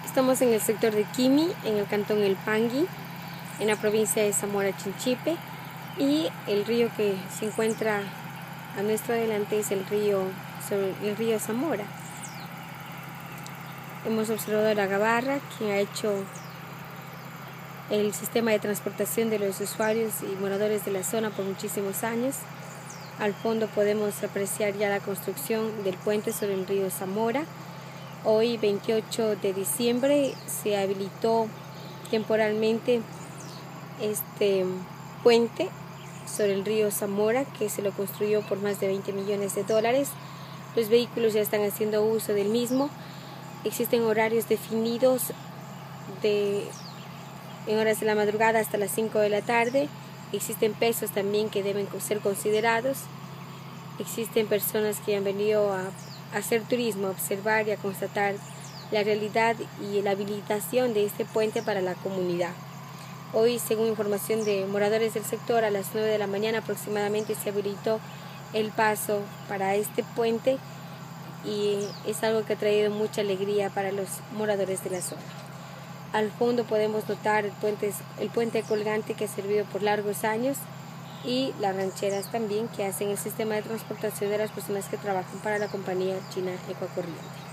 Estamos en el sector de Quimi, en el cantón El Pangui, en la provincia de Zamora Chinchipe, y el río que se encuentra a nuestro adelante es el río Zamora. Hemos observado la gabarra, quien ha hecho el sistema de transportación de los usuarios y moradores de la zona por muchísimos años. Al fondo podemos apreciar ya la construcción del puente sobre el río Zamora. Hoy, 28 de diciembre, se habilitó temporalmente este puente sobre el río Zamora, que se lo construyó por más de 20 millones de dólares. Los vehículos ya están haciendo uso del mismo. Existen horarios definidos en horas de la madrugada hasta las 5 de la tarde. Existen pesos también que deben ser considerados. Existen personas que han venido a hacer turismo, a observar y a constatar la realidad y la habilitación de este puente para la comunidad. Hoy, según información de moradores del sector, a las 9 de la mañana aproximadamente se habilitó el paso para este puente, y es algo que ha traído mucha alegría para los moradores de la zona. Al fondo podemos notar el puente colgante que ha servido por largos años, y las rancheras también que hacen el sistema de transportación de las personas que trabajan para la compañía china Ecuacorriente.